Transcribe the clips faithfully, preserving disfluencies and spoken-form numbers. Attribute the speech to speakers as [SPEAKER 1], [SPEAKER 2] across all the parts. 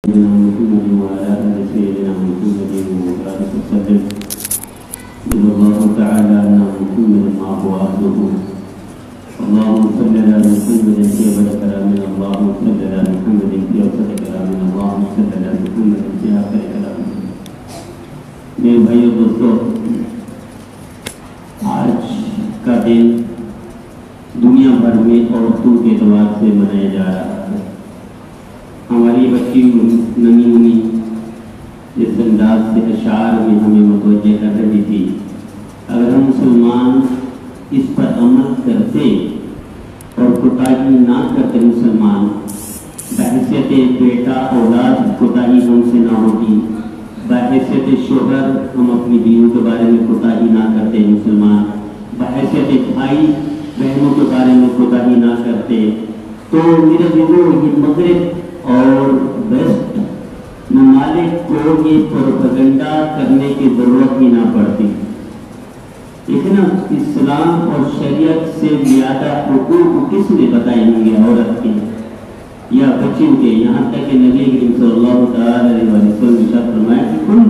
[SPEAKER 1] میرے بھائیو دوستو، آج کا دن دنیا بھر میں عورتوں کے اعتبار سے منایا جا رہا ہے۔ ہماری بچی نمی نمی جس انداز سے اشعار میں ہمیں متوجہ کر رہی تھی، اگر ہم مسلمان اس پر عمل کرتے اور کوتاہی نہ کرتے، مسلمان بحیثیت بیٹا اولاد کوتاہی ہم سے نہ ہوگی، بحیثیت شوہر ہم اپنی بیویوں کے بارے میں کوتاہی نہ کرتے، مسلمان بحیثیت بھائی بہنوں کے بارے میں کوتاہی نہ کرتے، تو میرے دلوں یہ مغرب اور ویسٹ ممالک کو یہ پروپیگنڈا کرنے کی ضرورت ہی نہ پڑتی۔ لیکن اسلام اور شریعت سے زیادہ حقوق کس نے بتائے ہوں گے عورت کے یا بچوں کے؟ یہاں تک کہ نبی کریم صلی اللہ تعالی علیہ وسلم نے ارشاد فرمایا کہ کوئی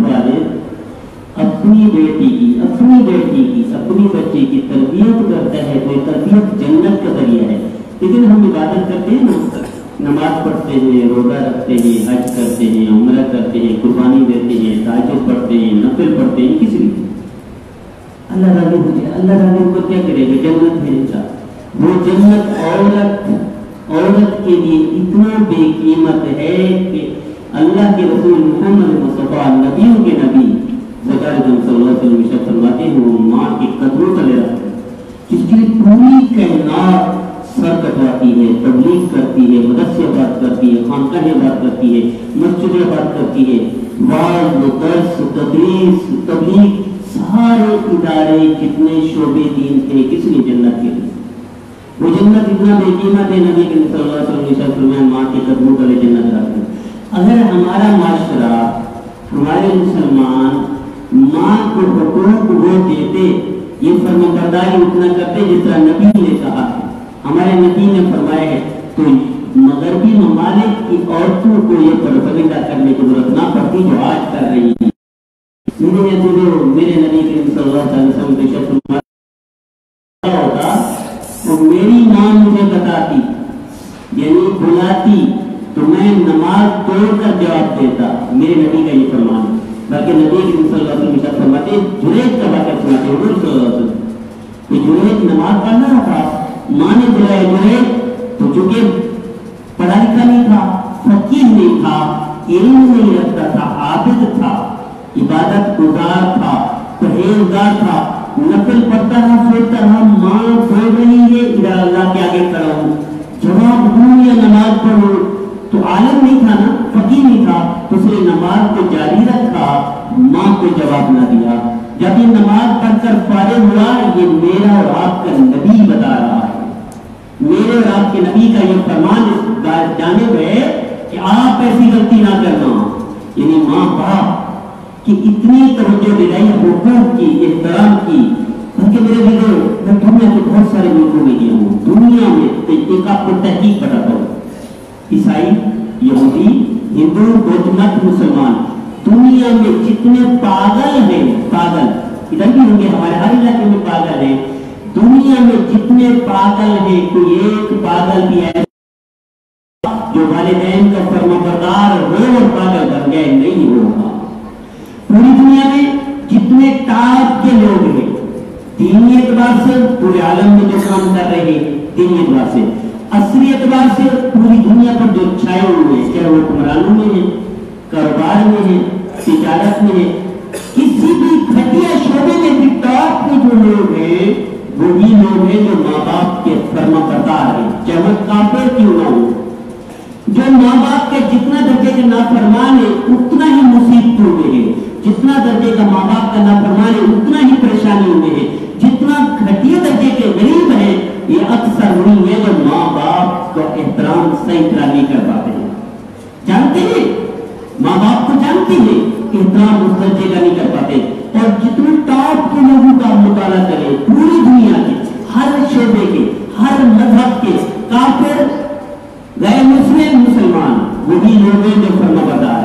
[SPEAKER 1] والد اپنی بیٹی کی اپنی بیٹی کی اپنی بچے کی تربیت کرتا ہے تو یہ تربیت جنت کا ذریعہ ہے۔ لیکن ہم عبادت کرتے ہیں نا، نماز پڑھتے ہیں، روزہ رکھتے ہیں، حج کرتے ہیں، عمرہ کرتے ہیں، قربانی دیتے ہیں، تہجد پڑھتے ہیں، نفل پڑھتے ہیں، کس لیے؟ اللہ راضی ہو جائے۔ اللہ راضی ہو کر کیا کرے گا؟ جنت بھیجتا۔ وہ جنت عورت عورت کے لیے اتنا بے قیمت ہے کہ اللہ کے رسول محمد مصطفیٰ نبیوں کے نبی سرکار صلی اللہ علیہ وسلم ارشاد فرماتے ہیں وہ ماں کے قدموں تلے رکھتے ہیں، جس کی پوری کائنات سر کٹواتی ہے، تبلیغ کرتی ہے، مدرسے بات کرتی ہے، خانقاہیں بات کرتی ہے، مسجدیں بات کرتی ہے، وعظ، درس، تدریس، تبلیغ، سارے ادارے جتنے شعبے دین کے کس نے؟ جنت کے لیے۔ وہ جنت اتنا بے قیمت ہے، نبی کریم صلی اللہ علیہ وسلم نے ارشاد فرمایا ماں کے قدموں تلے جنت رکھتے ہیں۔ اگر ہمارا معاشرہ، ہمارے مسلمان ماں کو حقوق وہ دیتے، یہ فرمانبرداری اتنا کرتے جس طرح نبی نے کہا ہے، ہمارے نبی نے فرمایا ہے، تو مغربی ممالک کی عورتوں کو یہ پروپیگنڈا کرنے کی ضرورت نہ پڑتی جو آج کر رہی ہے۔ میرے عزیزو، میرے نبی کریم صلی اللہ علیہ وسلم نے ارشاد فرمایا ہوتا تو میری ماں مجھے بتاتی، یعنی بلاتی، تو میں نماز توڑ کر جواب دیتا۔ میرے نبی کا یہ فرمان ہے۔ بلکہ نبی کریم صلی اللہ علیہ وسلم ارشاد فرماتے ہیں، جنید کا واقعہ سناتے ہیں حضور صلی اللہ علیہ وسلم کہ جنید نماز پڑھ رہا تھا، ماں نے بلایا جنید، تو چونکہ پڑھا لکھا نہیں تھا، فقیہ نہیں تھا، علم نہیں رکھتا تھا، عابد تھا، عبادت گزار تھا، پرہیزگار تھا، نفل پڑھتا رہا، سوچتا رہا ماں بول رہی ہے ادھر اللہ کے آگے کھڑا ہوں، جواب دوں یا نماز پڑھوں؟ تو عالم نہیں تھا نا، فقیہ نہیں تھا، تو اس نے نماز کو جاری رکھا، ماں کو جواب نہ دیا۔ جب یہ نماز پڑھ کر فارغ ہوا، یہ میرا اور آپ کا نبی بتا رہا ہے، میرے اور آپ کے نبی کا یہ فرمان اس جانب ہے کہ آپ ایسی غلطی نہ کرنا۔ یعنی ماں باپ کی اتنی توجہ دلائی حقوق کی، احترام کی۔ بلکہ میرے بھائیو، میں دنیا کے بہت سارے ملکوں میں گیا ہوں، دنیا میں ایک آپ کو تحقیق بتاتا ہوں، عیسائی، یہودی، ہندو، بدھ مت، مسلمان، دنیا میں جتنے پاگل ہیں، پاگل ادھر بھی ہوں گے، ہمارے ہر علاقے میں پاگل ہیں، دنیا میں جتنے پاگل ہیں کوئی ایک پاگل بھی ہے جو والدین کا فرمانبردار ہو اور پاگل بن گئے نہیں ہوگا۔ پوری دنیا میں جتنے ٹاپ کے لوگ ہیں دینی اعتبار سے پورے عالم میں جو کام کر رہے ہیں دینی اعتبار سے، عصری اعتبار سے پوری دنیا پر جو چھائے ہوئے ہیں، چاہے وہ حکمرانوں میں ہیں، کاروبار میں ہیں، تجارت میں ہیں، کسی بھی گھٹیا شعبے میں بھی ٹاپ کے جو لوگ ہیں وہی لوگ ہیں جو ماں باپ کے فرمانبردار ہیں، چاہے وہ کافر کیوں نہ ہو۔ جو ماں باپ کے جتنا درجے کے نافرمان ہے اتنا ہی مصیبتوں میں ہے، جتنا درجے کا ماں باپ کا نافرمان ہے اتنا ہی پریشانیوں میں ہے، جتنا گھٹیا درجے کے غریب ہیں یہ اکثر وہی ہے جو ماں باپ کا احترام صحیح طرح نہیں کر پاتے ہیں۔ جانتے ہیں ماں باپ کو جانتے ہیں، احترام اس درجے کا نہیں کر پاتے۔ اور جتنے ٹاپ کے لوگوں کا مطالعہ کریں پوری دنیا کے ہر شعبے کے، ہر مذہب کے، کافر غیر مسلم مسلمان وہی لوگ ہیں جو فرمانبردار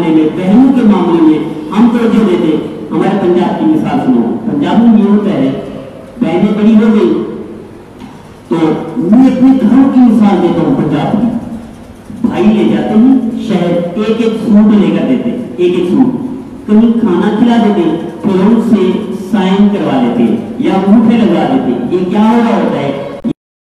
[SPEAKER 1] معاملے میں, بہنوں کے معاملے میں ہم توجہ دیتے. ہمارے پنجاب کی مثال سنو. پنجاب میں یہ ہوتا ہے, بہنیں بڑی ہو گئی تو میں اپنے گھروں کی مثال دیتا ہوں. پنجاب کی بھائی لے جاتے ہیں شہر, ایک ایک سوٹ لے کر دیتے, ایک ایک سوٹ, کہیں کھانا کھلا دیتے, پھر ان سے سائن کروا لیتے یا انگوٹھے لگوا دیتے. یہ کیا ہو رہا ہوتا ہے,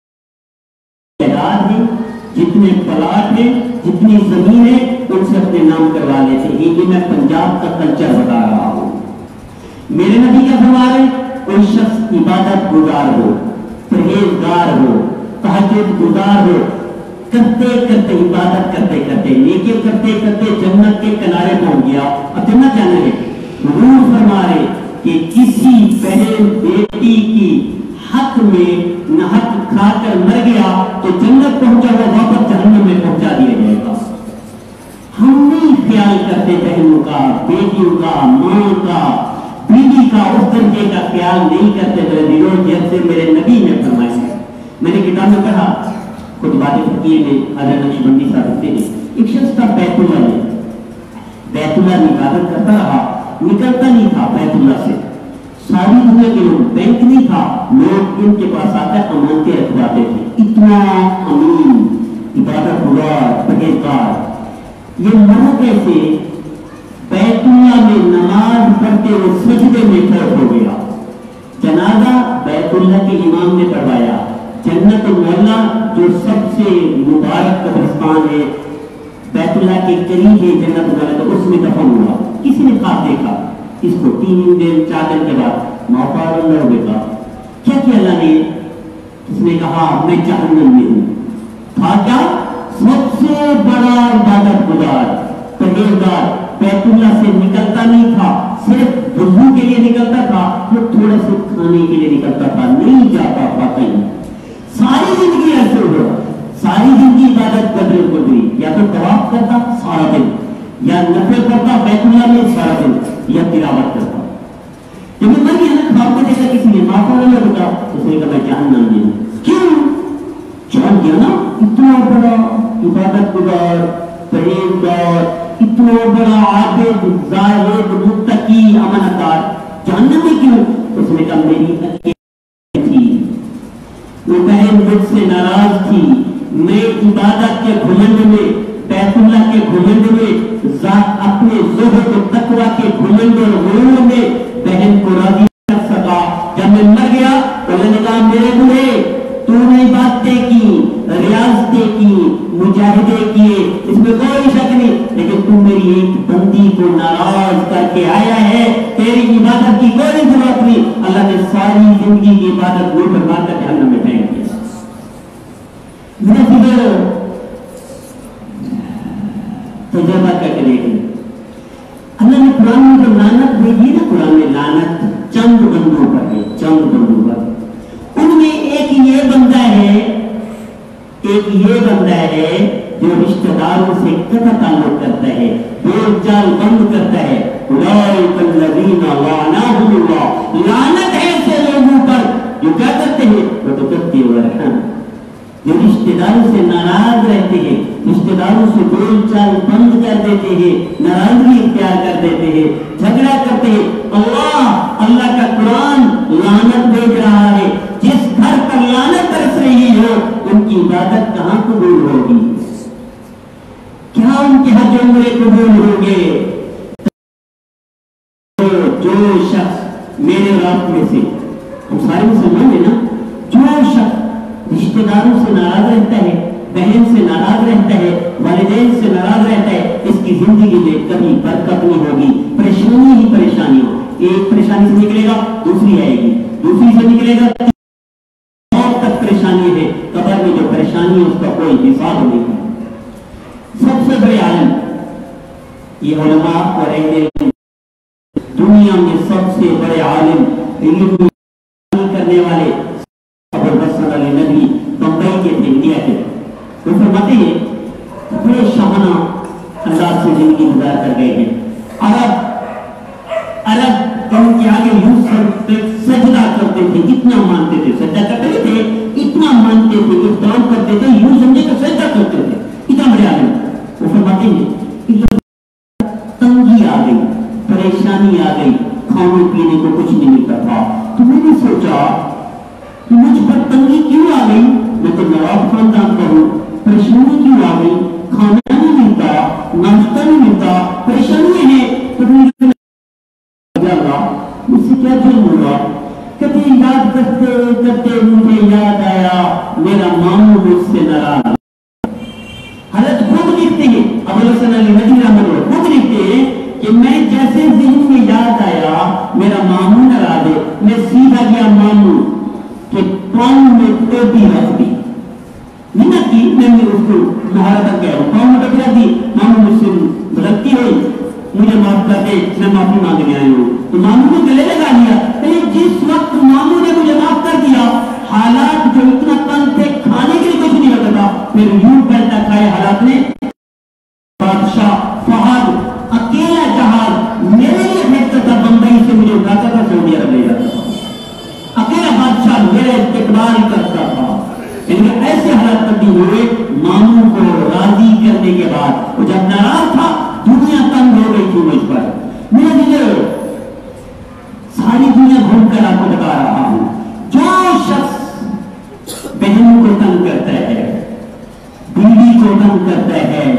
[SPEAKER 1] جائیداد ہے, جتنے پلاٹ ہے, جتنی زمین ہے, ان سے اپنے نام کروا لیتے ہیں. یہ میں پنجاب کا کلچر بتا رہا ہوں. میرے نبی کیا فرما رہے ہیں, کوئی شخص عبادت گزار ہو, پرہیزگار ہو, تہجد گزار ہو, کرتے کرتے عبادت کرتے کرتے نیکی کرتے کرتے جنت کے کنارے پہنچ گیا. اب جنت جانا ہے, حضور فرما رہے کہ کسی بہن بیٹی کی حق میں نہ حق کھا کر مر گیا تو جنت پہنچا ہوا واپس جہنم میں پہنچا دیا جائے گا. ہم نہیں خیال کرتے بہنوں کا, بیٹیوں کا, ماں کا, بیوی کا, اس درجے کا خیال نہیں کرتے. میرے دلوں جیسے میرے نبی نے فرمایا ہے. میں نے کتاب میں پڑھا, خطبات فقیہ میں حضرت نقشبندی صاحب لکھتے ہیں, ایک شخص تھا بیت اللہ میں, بیت اللہ میں عبادت کرتا رہا, نکلتا نہیں تھا بیت اللہ سے. ساری دنیا کے لوگ, بینک نہیں تھا, لوگ ان کے پاس آ کر امانتیں رکھواتے تھے. اتنا امین, عبادت گزار, پرہیزگار. یہ مرا کیسے, بیت اللہ میں نماز پڑھتے ہوئے سجدے میں فوت ہو گیا. جنازہ بیت اللہ کے امام نے پڑھوایا. جنت المعلا جو سب سے مبارک قبرستان ہے, بیت اللہ کے قریب ہے جنت المعلا, تو اس میں دفن ہوا. کسی نے خواب دیکھا اس کو, تین دن چار دن کے بعد موقع اللہ ہو گیا. کیا کیا اللہ نے, اس نے کہا میں جہنم میں ہوں. تھا کیا, سب سے بڑا عبادت گزار, پرہیزگار, بیت اللہ سے نکلتا نہیں تھا, صرف وضو کے لیے نکلتا تھا, وہ تھوڑا سا کھانے کے لیے نکلتا تھا, نہیں جاتا تھا کہیں. ساری زندگی ایسے ہو رہا, ساری زندگی عبادت کر رہے گزری. یا تو طواف کرتا سارا دن, یا نفل کرتا بیت اللہ میں سارا دن, یا تلاوت کرتا. جب میں مر گیا نا, خواب میں دیکھا کسی نے معاف اللہ ہوتا, اس نے کہا میں جہنم میں ہوں. کیوں, جان گیا نا اتنا بڑا عبادت گزار, پرہیزگار, اتنا بڑا عابد, زاہد, متقی, امانتدار, جہنم میں کیوں؟ اس نے کہا میری اکیلی تھی, وہ بہن مجھ سے ناراض تھی, میں عبادت کے گھمنڈ میں, بیت اللہ کے گھمنڈ میں, ذات اپنے زہد و تقوی کے گھمنڈ اور غرور میں بہن کو راضی کر سکا. جب میں مر گیا تو اللہ نے کہا میرے بوڑھے, تو نے باتیں کی, ریاضتیں کی, مجاہدے کیے, اس میں کوئی شک نہیں, لیکن تم میری ایک بندی کو ناراض کر کے آیا ہے, تیری عبادت کی کوئی ضرورت نہیں. اللہ نے ساری زندگی کی عبادت وہ برباد کر جہنم میں پھینک دیا. میرے فکر تجربہ کر کے دیکھیں, اللہ نے قرآن میں جو لعنت بھیجی نا, قرآن میں لعنت چند بندوں پر ہے, چند بندوں پر. ان میں ایک یہ بندہ ہے, ایک یہ بندہ ہے جو رشتہ داروں سے قطع تعلق کرتا ہے, بول چال بند کرتا ہے. اولئک الذین لعنہم اللہ, لعنت ہے ایسے لوگوں پر جو کیا کرتے ہیں, وتقطع الارحام, جو رشتہ داروں سے ناراض رہتے ہیں, رشتہ داروں سے بول چال بند کر دیتے ہیں, ناراضگی اختیار کر دیتے ہیں, جھگڑا کرتے ہیں. اللہ اللہ کا قرآن لعنت بھیج رہا ہے. جس گھر پر لعنت برس رہی ہو ان کی عبادت کہاں قبول ہوگی, کیا ان کے حج عمرے قبول ہوں گے؟ جو شخص میرے رات میں سے, ہم سارے مسلمان ہیں نا, جو شخص رشتہ داروں سے ناراض رہتا ہے, بہن سے ناراض رہتا ہے, والدین سے ناراض رہتا ہے, اس کی زندگی میں کبھی برکت نہیں ہوگی, پریشانی ہی پریشانی ہو. ایک پریشانی سے نکلے گا دوسری آئے گی, دوسری سے نکلے گا موت تک پریشانی ہے. قبر میں جو پریشانی ہے اس کا کوئی حساب نہیں ہے. سب سے بڑے عالم یہ علماء اور اہل دنیا میں سب سے بڑے عالم, علم کرنے والے ابو الحسن علی ندوی بمبئی کے تھے, انڈیا کے. وہ فرماتے ہیں بڑے شاہانہ انداز سے زندگی گزار کر گئے ہیں. عرب عرب ان کے آگے یوں سجدہ کرتے تھے, اتنا مانتے تھے, سجدہ کرتے تھے, اتنا مانتے تھے, احترام کرتے تھے, یوں سمجھے کہ سجدہ کرتے تھے, اتنا بڑے عالم. وہ فرماتے ہیں परेशानी आ गई, खाने पीने को कुछ नहीं मिलता था, तो मैंने सोचा कि मुझ पर तंगी क्यों आ गई, मैं तो नवाब खानदान का हूँ, परेशानी क्यों आ गई, खाना नहीं मिलता, नाश्ता नहीं मिलता, परेशानी है। तो मुझसे क्या जुर्म हुआ? कहते याद करते करते मुझे याद आया मेरा मामू मुझसे नाराज। हालत खुद लिखते हैं, अबुल हसन अली नदवी रहमतुल्लाह खुद लिखते हैं कि मैं जैसे ज़हन में याद आया मेरा मामू नाराज है, मैं सीधा गया मामू के पाँव में टोपी रख दी, मिन्नत की, मैंने उसको महाराज कह रहा हूँ, पाँव में टोपी रख दी, मामू मुझसे गलती हुई, मुझे माफ कर दे, मैं माफी मांगने आई हूँ। तो मामू ने गले लगा लिया। जिस वक्त मामू ने मुझे माफ कर दिया, हालात जो इतना तंग थे, खाने के लिए कुछ नहीं लगता था, फिर यूं पैसा खाए हालात ने। बादशाह फहद अकेला जहाज मेरे लिए भेजता था, बंबई से मुझे उठाता था, सऊदी अरब ले जाता था, अकेला बादशाह मेरा इस्तेकबाल करता था। इनके ऐसे हालात तब्दील हुए, मामू को राजी करने के बाद वो जब नाराज था, दुनिया तंग हो गई थी मुझ पर। मेरा दिल सारी दुनिया घूमकर आपको बता रहा हूं, जो शख्स बहन को तंग करता है, बीवी को तंग करता है,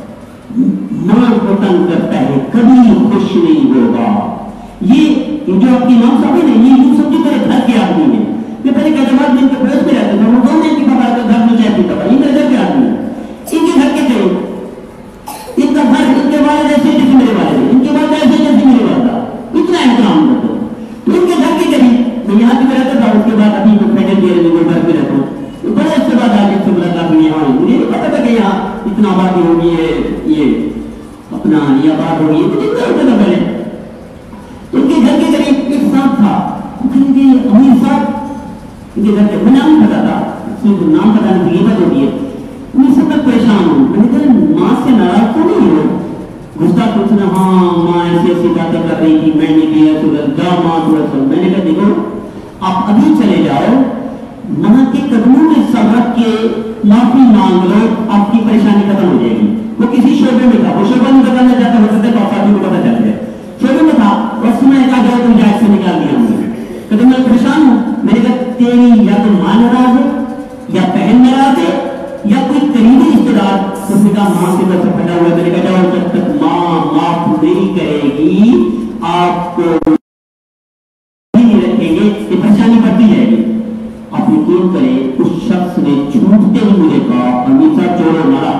[SPEAKER 1] मां को तंग करता है, कभी खुश नहीं होगा। ये जो आपकी इमाम साहब है, ये यूं समझो मेरे घर के आदमी है। मैं पहले कैदाबाद में इनके पड़ोस में रहता था, वो दो की खबर आता घर में चाय पीता था, ये मेरे घर के आदमी है। इनके घर के थे, इनका घर इनके वाले जैसे जैसे मेरे वाले थे, इनके वाले ऐसे जैसे मेरे वाला, इतना एहतराम करते। तो इनके घर के करीब मैं यहाँ भी रहता था, उसके बाद अभी मैं फेडरल एरिया में घर में रहता हूँ, बड़े अच्छे बाद आगे से मुलाकात हुई यहाँ, मुझे नहीं पता था कि यहाँ इतना आबादी होगी, ये ये अपना ये आबाद होगी, तो कितना होता था पहले। इनके घर के करीब एक साहब था, इनके अमीर साहब, इनके घर के नाम नहीं पता था, नाम पता नहीं, गिबत होती है। मैं सब तक परेशान हूँ, मैंने कहा माँ से नाराज तो नहीं हो? गुस्सा पूछना, हाँ माँ ऐसी ऐसी बातें कर रही थी, मैंने किया सूरज जा माँ सूरज। मैंने कहा देखो आप अभी चले जाओ, माँ के कदमों में सब रख के माफी मांग लो, आपकी परेशानी खत्म हो जाएगी। वो किसी शोबे में था, वो शोबा नहीं बताना चाहता, हो सकता है पापा को पता चल जाए, शोबे में था, उस समय कहा जाओ तुम जाए से निकाल दिया मुझे। कहते मैं परेशान हूँ। मैंने कहा तेरी या तो माँ नाराज है, या बहन नाराज है, या कोई करीबी रिश्तेदार। उसने कहा माँ से बस फटा हुआ। मैंने कहा जाओ, जब तक माँ माफ नहीं करेगी आपको नहीं रखेंगे, ये परेशानी बढ़ती जाएगी। आप यकीन करें, उस शख्स ने छूटते ही मुझे कहा हमेशा चोरों मारा।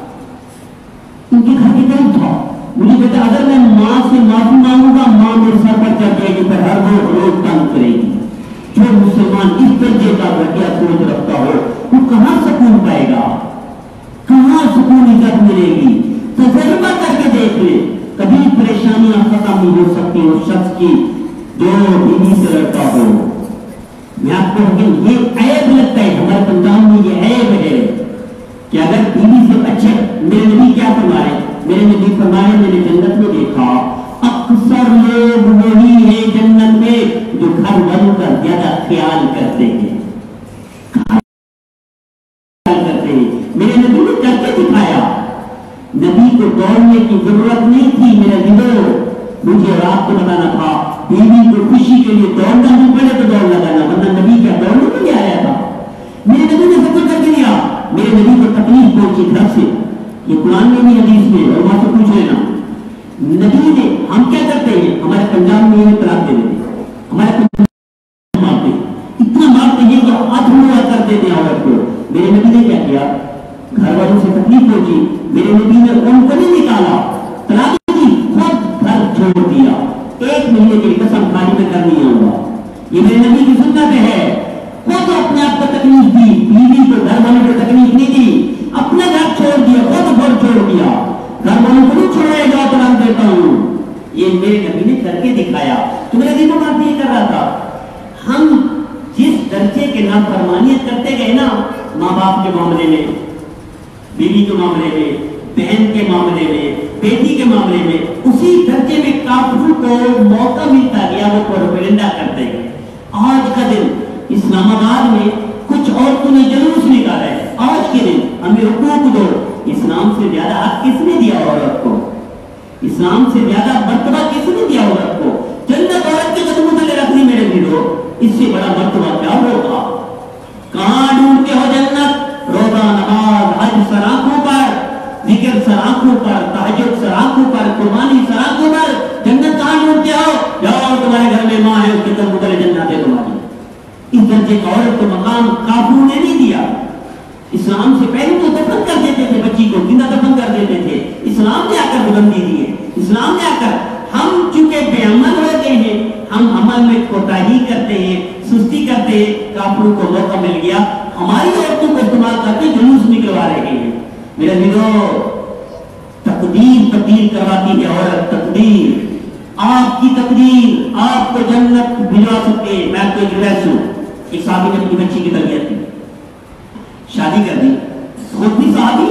[SPEAKER 1] उनके घर के करीब था, मुझे कहता अगर मैं माँ से माफी मांगूंगा, माँ मेरे सर पर चढ़ जाएगी, पर हर रोज रोज तंग करेगी। जो मुसलमान इस दर्जे का घटिया सोच रखता हो, वो कहां सुकून पाएगा, कहां सुकून इज्जत मिलेगी? तजर्बा करके देख ले, कभी परेशानियां खत्म नहीं हो सकती उस शख्स की जो बीवी से लड़ता हो। मैं आपको ये ऐब लगता है, हमारे पंजाब में ये ऐब है कि अगर बीवी से अच्छे, मेरे नबी क्या फरमाए, मेरे नबी फरमाए मैंने जन्नत में देखा अक्सर लोग वही है जन्नत में जो घर वालों का ज्यादा ख्याल करते हैं, करते हैं। मेरे नबी ने करके दिखाया, नबी को दौड़ने की जरूरत नहीं थी। मेरा दिलो मुझे रात को बताना था, बीवी को खुशी के लिए दौड़ना नहीं पड़े तो दौड़ लगाना, वरना नबी क्या दौड़ने के लिए आया था? मेरे नबी ने सब कुछ करके दिया। मेरे नबी को तकलीफ पहुंची घर से, ये कुरान में भी हदीस में, और वहां से पूछ लेना। नबी ने, हम क्या करते हैं, हमारे पंजाब में ये तलाक दे देते, हमारे पंजाब मारते, इतना मारते हैं कि हाथ मुआ कर देते हैं औरत को। मेरे नबी ने क्या किया, घर वालों से तकलीफ पहुंची, मेरे नबी ने उनको नहीं निकाला, तलाक दी, खुद घर छोड़ दिया। एक महीने के लिए कसम खाली में कर नहीं आऊंगा, ये मेरे नबी की सुन्नत है। खुद अपने आप को तकलीफ दी, बीवी को, घर वालों को तकलीफ नहीं दी, अपने घर छोड़ दिया, खुद घर छोड़ दिया, घर वालों को नहीं छोड़े जाओ तलाक देता हूं। ये मेरे नबी ने करके दिखाया। तो मेरे दिन बात नहीं कर रहा था, हम जिस दर्जे के नाफरमानियत करते गए ना, माँ बाप के मामले में, बीवी के मामले में, बहन के मामले में, बेटी के मामले में, उसी दर्जे में काफिरों को मौका मिलता गया, वो प्रोपेगेंडा करते गए। आज का दिन इस्लामाबाद में कुछ औरतों ने जुलूस निकाला है, आज के दिन हमें हुकूक दो। इस्लाम से ज्यादा हक किसने दिया औरत को? اسلام سے زیادہ مرتبہ کس نے دیا عورت کو؟ جنت عورت کے قدموں تلے رکھنی میرے بھیڑو، اس سے بڑا مرتبہ کیا ہوگا؟ کہاں ڈھونڈتے ہو جنت؟ روزہ، نماز، حج سر آنکھوں پر، ذکر سر آنکھوں پر، تہجد سر آنکھوں پر، قربانی سر آنکھوں پر، جنت کہاں ڈھونڈتے ہو؟ جاؤ تمہارے گھر میں ماں ہے، اس کے قدموں تلے جنت ہے تمہاری۔ اس درجے کا عورت کو مقام کافروں نے نہیں دیا۔ اسلام سے پہلے تو دفن کر دیتے تھے، بچی کو زندہ دفن کر دیتے تھے، اسلام نے آ کر بلندی دی ہے۔ اسلام نے آ کر، ہم چونکہ بے عمل ہو گئے ہیں، ہم عمل میں کوتاہی کرتے ہیں، سستی کرتے ہیں، کافروں کو موقع مل گیا ہماری عورتوں کو استعمال کرتے جلوس نکلوا رہے ہیں۔ میرے بھائیو، تقدیر تبدیل کرواتی ہے عورت، تقدیر، آپ کی تقدیر آپ کو جنت بھجوا سکتے ہیں۔ میں آپ کو ایک روایت ہوں، ایک صحابی نے اپنی بچی کی تربیت کی، شادی کر دی، خود بھی صحابی،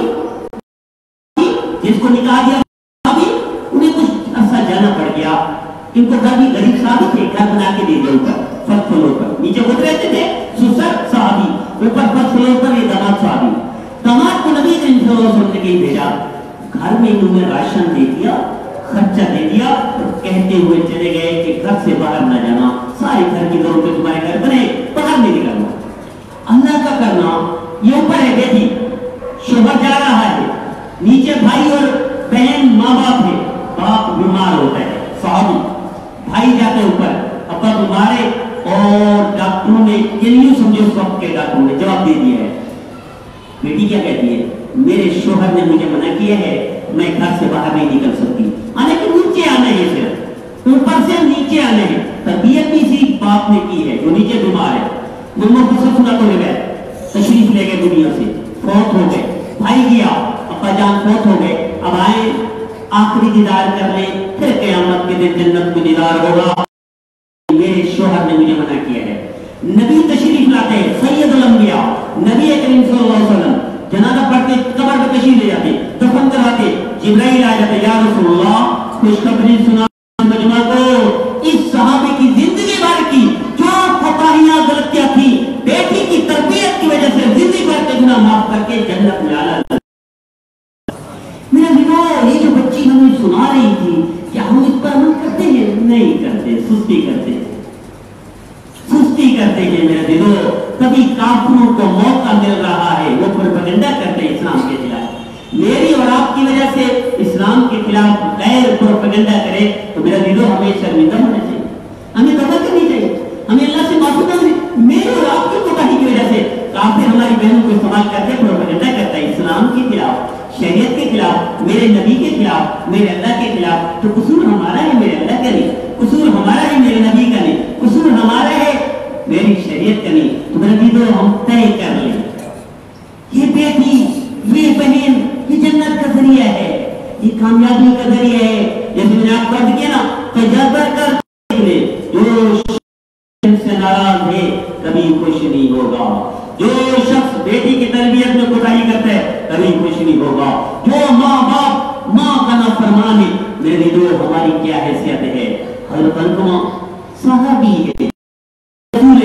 [SPEAKER 1] جس کو نکاح دیا صحابی، انہیں کچھ عرصہ جانا پڑ گیا، ان کو گھر بھی غریب صحابی تھے، گھر بنا کے دے دیا اوپر فرق فلور پر، نیچے خود رہتے تھے سسر صحابی، اوپر فرق فلور پر یہ داماد صحابی۔ داماد کو نبی کریم صلی اللہ علیہ وسلم نے کہیں بھیجا، گھر میں انہوں نے راشن دے دیا، خرچہ دے دیا، کہتے ہوئے چلے گئے کہ گھر سے باہر نہ جانا، سارے گھر کی ضرورتیں تمہارے گھر بنے، باہر نہیں نکلنا۔ اللہ کا کرنا، یہ اوپر ہے بیٹی، شوہر جا رہا ہے، نیچے بھائی اور بہن ماں باپ ہے، باپ بیمار ہوتا ہے، صحابی، بھائی جاتے اوپر، ابا بیمار ہے، اور ڈاکٹروں نے کلیوں سمجھے اس وقت کے ڈاکٹروں نے جواب دے دیا ہے۔ بیٹی کیا کہتی ہے؟ میرے شوہر نے مجھے منع کیا ہے، میں گھر سے باہر نہیں نکل سکتی، آنے کے نیچے آنا ہے، صرف اوپر سے نیچے آنا ہے۔ تربیت بھی اسی باپ نے کی ہے جو نیچے بیمار ہے۔ محمد حسن سنا تو لے گئے، تشریف لے گئے دنیا سے، فوت ہو گئے، بھائی گیا، ابا جان فوت ہو گئے، اب آئے آخری دیدار کر لیں، پھر قیامت کے دن جنت میں دیدار ہوگا۔ میرے شوہر نے مجھے منع کیا ہے۔ نبی تشریف لاتے، سید الانبیاء نبی کریم صلی اللہ علیہ وسلم جنازہ پڑھتے، قبر پہ تشریف لے جاتے، دفن کرواتے، جبرائیل آ جاتے، یا رسول اللہ خوشخبری سنا مجمع کو، اس صحابے کی زندگی بھر کی جو خطائیاں غلطیاں تھیں، بیٹی کی تربیت کی وجہ سے زندگی بھر کے گناہ معاف کر کے جنت میں آنا۔ میرا بیٹا، یہ جو بچی ہمیں سنا رہی تھی، کیا ہم اس پر عمل کرتے ہیں؟ نہیں کرتے، سستی کرتے ہیں، سستی کرتے ہیں میرے دلوں۔ کبھی کافروں کو موقع مل رہا ہے، وہ پروپیگنڈا کرتے ہیں اسلام کے خلاف، میری اور آپ کی وجہ سے اسلام کے خلاف غیر پروپیگنڈا کرے تو میرا دلوں ہمیں شرمندہ ہونا چاہیے، ہمیں توبہ کرنی چاہیے، ہمیں اللہ سے معافی مانگنی۔ میری اور آپ کی کوتاہی کی وجہ سے کافر ہماری بہنوں کو استعمال کرتے پروپیگنڈا کرتا ہے اسلام کے خلاف، شریعت کے خلاف، میرے نبی کے خلاف، میرے اللہ کے خلاف۔ تو قصور ہمارا ہے، میرے اللہ کا نہیں، قصور ہمارا ہے، میرے نبی کا نہیں، قصور ہمارا ہے، میری شریعت کا نہیں۔ تو میرے دیدو ہم طے کر لیں، یہ بیٹی، یہ بہن، یہ جنت کا ذریعہ ہے، یہ کامیابی کا ذریعہ ہے۔ جیسے میں نے آپ کو عرض کیا نا، تجربہ کر لے، جو سے ناراض ہے کبھی خوش نہیں ہوگا، جو شخص بیٹی کی تربیت میں کوتاہی کرتا ہے کبھی خوش نہیں ہوگا، جو ماں باپ ماں کا نافرمان ہے۔ میرے دیدو ہماری کیا حیثیت ہے؟ حضرت علقمہ صحابی ہے، رسول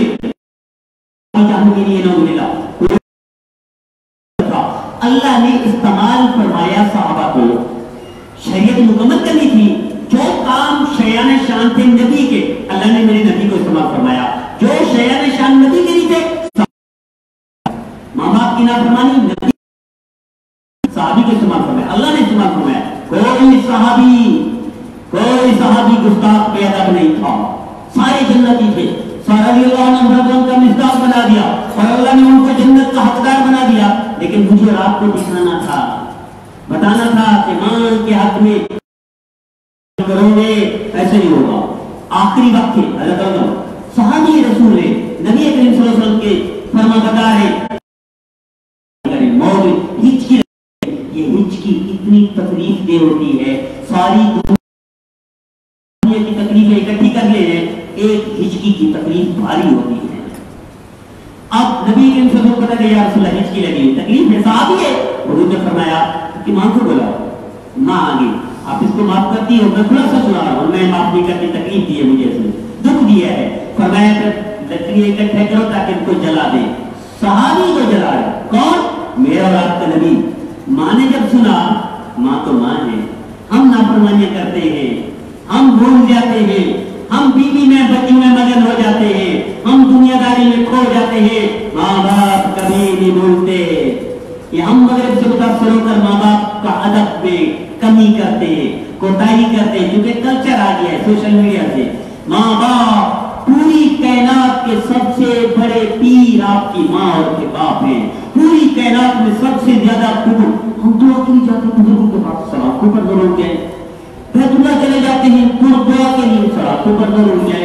[SPEAKER 1] اللہ نے استعمال فرمایا صحابہ کو، شریعت مکمل کرنی تھی، جو کام شیان شان تھے نبی کے، اللہ نے میرے نبی کو استعمال فرمایا، جو شیان شان نبی کے نہیں تھے، ماں باپ کی نافرمانی نبی صحابی کو استعمال فرمایا، اللہ نے استعمال فرمایا۔ کوئی صحابی کوئی صحابی گستاخ بے ادب نہیں تھا، سارے جنتی تھے، سارا رضی اللہ عنہ ان کا مصداق بنا دیا اور اللہ نے ان کو جنت کا حقدار بنا دیا۔ لیکن مجھے آپ کو دکھانا تھا، بتانا تھا کہ ماں کے حق میں کرو گے ایسے نہیں ہوگا۔ آخری وقت ہے، حضرت عمر صحابی رسول ہے، نبی کریم صلی اللہ علیہ وسلم کے فرما بردار ہے، موت ہچکی، یہ ہچکی اتنی تکلیف دہ ہوتی ہے، ساری دنیا کی تکلیفیں اکٹھی کر لے ہیں، ایک ہچکی کی تکلیف بھاری ہوتی ہے۔ اب نبی کریم صلی اللہ علیہ وسلم پتہ کہ یا رسول اللہ ہچکی لگی تکلیف ہے، صحابی ہے، حضور نے فرمایا کہ ماں کو بلا، ماں آگے آپ اس کو معاف کرتی ہو، میں خلاصہ سنا رہا ہوں، میں معاف نہیں کرتی، تکلیف دی ہے مجھے، اس نے دکھ دیا ہے، فرمایا کہ لکڑی اکٹھے کرو تاکہ ان کو جلا دے۔ صحابی کو جلا ہے کون؟ میرا اور آپ کا نبی۔ ماں نے جب سنا، ماں تو ماں ہے، हम नाफरमानियां करते हैं, हम भूल जाते हैं, हम बीवी में बच्चों में मगन हो जाते हैं, हम दुनियादारी में खो जाते हैं, माँ बाप कभी नहीं भूलते। ये हम मगरब से मुतासर होकर माँ बाप का अदब में कमी करते हैं, कोताही करते हैं, क्योंकि कल्चर आ गया है सोशल मीडिया से। माँ बाप पूरी कायनात के सबसे बड़े पीर आपकी माँ और के बाप हैं। पूरी कायनात में सबसे ज्यादा हम दुआ के लिए जाते हैं बुजुर्गों के पास, सड़कों पर जरूर जाए, बैतुल्लाह चले जाते हैं दुआ के लिए, सड़कों पर जरूर जाए,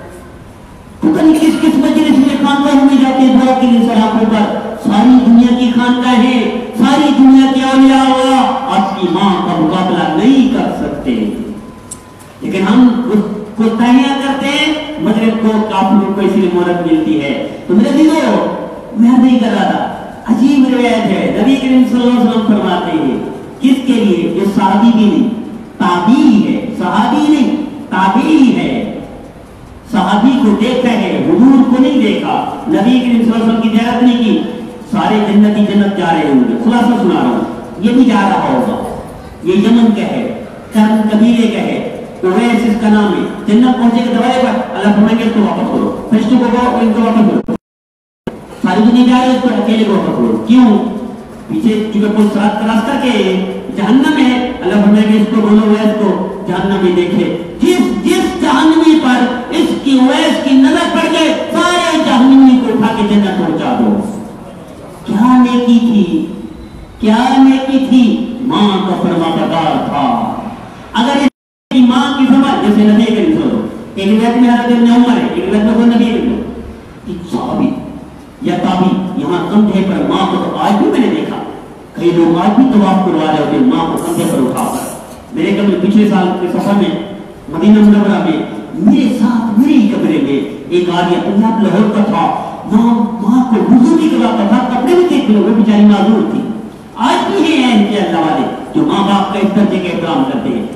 [SPEAKER 1] पता नहीं किस किस मजलिस में खानकाह में जाते हैं दुआ के लिए, सड़कों पर। सारी दुनिया की खानकाह है, सारी दुनिया के औलिया आपकी माँ का मुकाबला नहीं कर सकते, लेकिन हम कोताहियां करते हैं। मगरिब को काफिरों को इसलिए मोहरत मिलती है। तो मेरे दिलों मैं नहीं कर रहा था, अजीब रिवायत है, नबी करीम सल्लल्लाहु अलैहि वसल्लम फरमाते हैं, किसके लिए? जो सहाबी भी नहीं, ताबी है, सहाबी नहीं ताबी है। सहाबी को देखा है, हुजूर को नहीं देखा, नबी करीम सल्लल्लाहु अलैहि वसल्लम की ज़ियारत नहीं की, सारे जन्नती जन्नत जा रहे होंगे। खुलासा सुना रहा हूँ, ये भी जा रहा होगा, ये यमन का है, कर्म कबीले का है, ओवैस इसका नाम है। जन्नत पहुंचे के दवाए पर अल्लाह फरमाएंगे इसको वापस करो, फरिश्तों को कहो इनको वापस करो, सारी दुनिया जा रही है, इसको अकेले को वापस करो। क्यों? पीछे चूंकि कोई सरात क्रॉस करके जहन्नम है, अल्लाह फरमाएंगे इसको बोलो ओवैस को जहन्नम में देखे। जिस जिस जहन्नमी पर इसकी ओवैस की नजर पड़ जाए, सारे जहन्नमी को उठा के जन्नत पहुंचा दो। क्या नेकी थी, क्या नेकी थी, मां का फरमाबरदार था। अगर मां की समझ जैसे नबी करीम सल्लल्लाहु अलैहि वसल्लम, एक रिवायत में हजरत इब्न उमर है, एक रिवायत में वो नबी करीम कि सहाबी या ताबी यहां कंधे पर मां को, तो आज भी मैंने देखा कई लोग आज भी तवाफ करवा रहे होते मां को कंधे पर उठाकर। मेरे कभी पिछले साल के सफर में मदीना मुनव्वरा में मेरे साथ मेरे ही कमरे में एक आदमी पंजाब लाहौर का था, मां मां को वुजू भी करवाता था, कपड़े भी देख लो, वो बेचारी माजूर थी। आज भी है इनके अल्लाह वाले जो मां बाप का इस दर्जे का एहतराम करते हैं,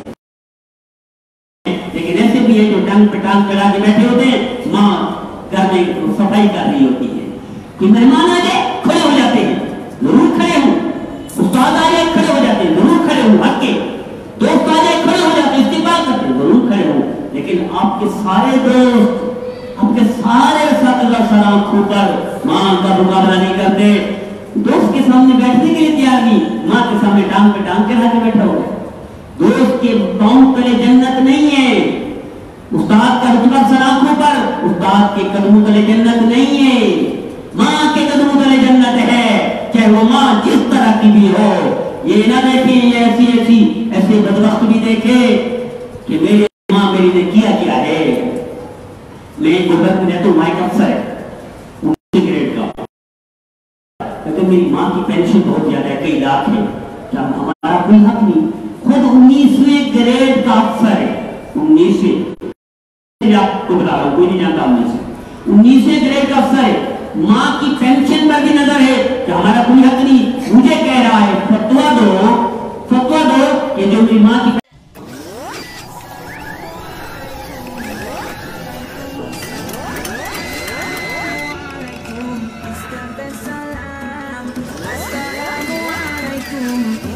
[SPEAKER 1] लेकिन ऐसे भी है जो टांग पे टांग चढ़ा के बैठे होते हैं, मां घर में सफाई कर रही होती है। कि मेहमान आ जाए खड़े हो जाते हैं, जरूर खड़े हूं, उस्ताद आ जाए खड़े हो जाते हैं, जरूर खड़े हूं, हक के दोस्त आ जाए खड़े हो जाते हैं, इस्तेमाल करते हैं, जरूर खड़े हूं। लेकिन आपके सारे दोस्त आपके सारे साथ अल्लाह सलाम खोकर मां का मुकाबला नहीं करते। दोस्त के सामने बैठने के लिए तैयार नहीं, मां के सामने टांग पे टांग चढ़ा के बैठा हो। दोस्त के पांव तले जन्नत नहीं है, उस्ताद का रुतबा सर आंखों पर, उस्ताद के कदमों तले जन्नत नहीं है, मां के कदमों तले जन्नत है, चाहे वो मां जिस तरह की भी हो। ये ना देखे ऐसी ऐसी ऐसे बदबख्त भी देखे कि मेरी मां मेरी ने किया क्या है। मैं गुजरत में तो माइक अफसर है उन्नीस ग्रेड का, तो मेरी मां की पेंशन बहुत ज्यादा है, कई लाख है, क्या हमारा कोई हक नहीं? खुद उन्नीसवें ग्रेड का अफसर है, उन्नीसवें आपको बता रहा हूं, कोई नहीं जानता उन्नीस उन्नीसवें ग्रेड का अफसर है, मां की पेंशन पर भी नजर है कि हमारा कोई हक नहीं। मुझे कह रहा है फतवा दो, फतवा दो कि जो मेरी मां की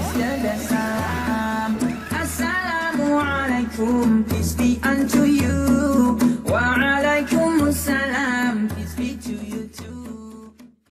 [SPEAKER 2] Peace be unto you.